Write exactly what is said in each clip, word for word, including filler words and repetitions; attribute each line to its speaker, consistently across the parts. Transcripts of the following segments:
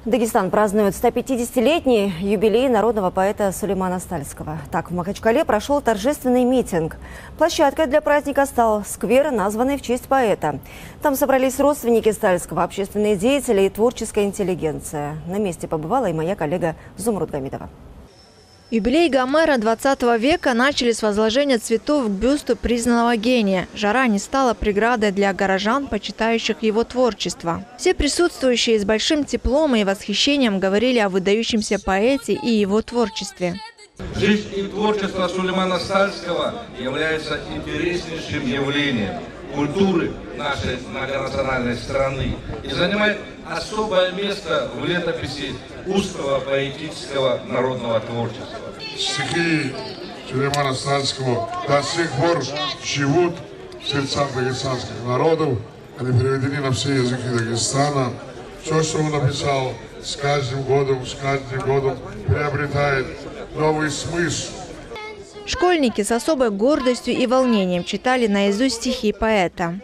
Speaker 1: Дагестан празднует сто пятидесятилетний юбилей народного поэта Сулеймана Стальского. Так, в Махачкале прошел торжественный митинг. Площадкой для праздника стал сквер, названный в честь поэта. Там собрались родственники Стальского, общественные деятели и творческая интеллигенция. На месте побывала и моя коллега Зумруд Гамидова.
Speaker 2: Юбилей Гомера двадцатого века начали с возложения цветов к бюсту признанного гения. Жара не стала преградой для горожан, почитающих его творчество. Все присутствующие с большим теплом и восхищением говорили о выдающемся поэте и его творчестве.
Speaker 3: Жизнь и творчество Сулеймана Стальского являются интереснейшим явлением культуры нашей многонациональной страны и занимает особое место в летописи узкого поэтического народного творчества.
Speaker 4: Стихи Сулеймана Стальского до сих пор живут в сердцах дагестанских народов. Они переведены на все языки Дагестана. Все, что он написал, с каждым годом, с каждым годом приобретает новый смысл.
Speaker 2: Школьники с особой гордостью и волнением читали наизусть стихи поэта.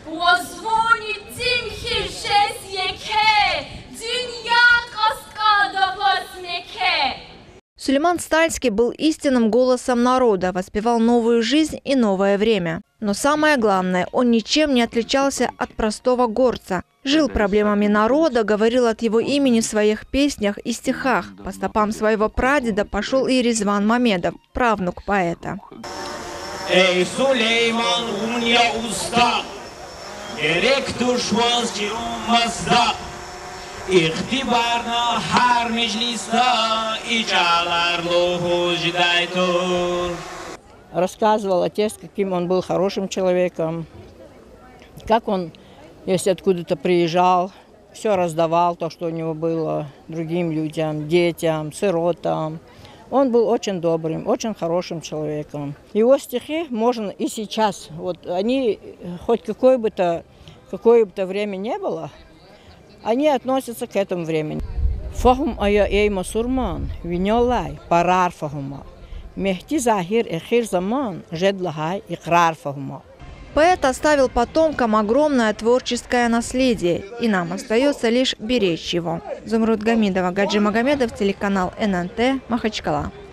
Speaker 2: Сулейман Стальский был истинным голосом народа, воспевал новую жизнь и новое время. Но самое главное, он ничем не отличался от простого горца. Жил проблемами народа, говорил от его имени в своих песнях и стихах. По стопам своего прадеда пошел и Резван Мамедов, правнук поэта.
Speaker 5: Эй, Сулейман, умня уста, керек душман мазда. Ихтибарна хар меджлиста и чаларлуху жидайтур.
Speaker 6: Рассказывал отец, каким он был хорошим человеком, как он, если откуда-то приезжал, все раздавал, то, что у него было, другим людям, детям, сиротам. Он был очень добрым, очень хорошим человеком. Его стихи можно и сейчас, вот они, хоть какое бы то, какое бы то время не было, они относятся к этому времени. Фахум ая эй масурман, виньолай, парар фахума. Мехти захир эхир заман, жедлахай икрар фахума.
Speaker 2: Поэт оставил потомкам огромное творческое наследие, и нам остается лишь беречь его. Зумруд Гамидова, Гаджи Магомедов, телеканал эн эн тэ, Махачкала.